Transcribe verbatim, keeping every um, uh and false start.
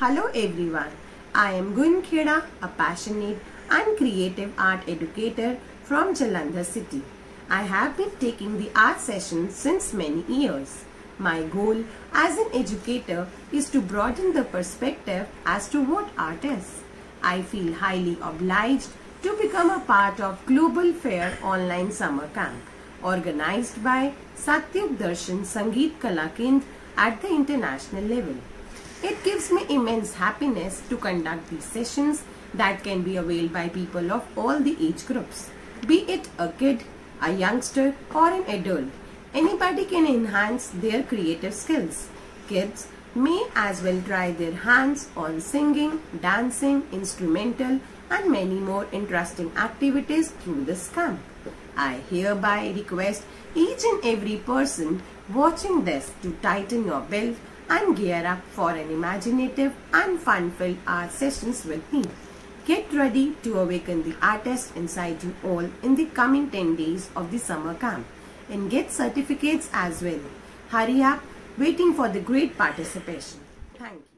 Hello everyone, I am Gun Kheda, a passionate and creative art educator from Jalandhar city. I have been taking the art sessions since many years. My goal as an educator is to broaden the perspective as to what art is. I feel highly obliged to become a part of Global Fair online summer camp organized by Satyug Darshan Sangeet Kala Kendra at the international level. It gives me immense happiness to conduct these sessions that can be availed by people of all the age groups. Be it a kid, a youngster or an adult, anybody can enhance their creative skills. Kids may as well try their hands on singing, dancing, instrumental and many more interesting activities through this camp. I hereby request each and every person watching this to tighten your belt and gear up for an imaginative and fun-filled art sessions with me. Get ready to awaken the artist inside you all in the coming ten days of the summer camp and get certificates as well. Hurry up, waiting for the great participation. Thank you.